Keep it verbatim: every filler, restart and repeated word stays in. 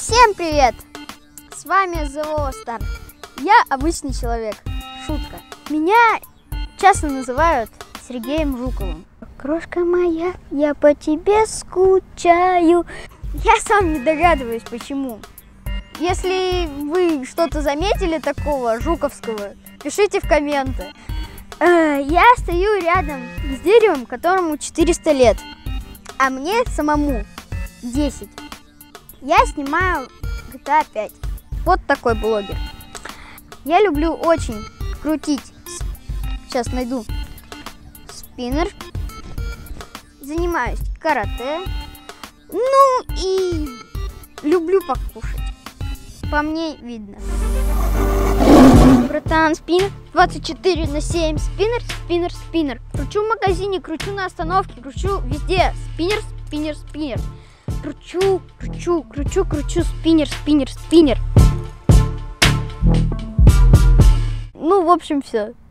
Всем привет! С вами The Star. Я обычный человек. Шутка. Меня часто называют Сергеем Жуковым. Крошка моя, я по тебе скучаю. Я сам не догадываюсь, почему. Если вы что-то заметили такого жуковского, пишите в комменты. Я стою рядом с деревом, которому четыреста лет, а мне самому десять. Я снимаю джи ти эй пять. Вот такой блогер. Я люблю очень крутить. Сейчас найду спиннер. Занимаюсь карате. Ну и люблю покушать. По мне видно. Братан, спиннер двадцать четыре на семь. Спиннер, спиннер, спиннер. Кручу в магазине, кручу на остановке, кручу везде. Спиннер, спиннер, спиннер. Кручу, кручу, кручу, кручу. Спиннер, спиннер, спиннер. Ну, в общем, все.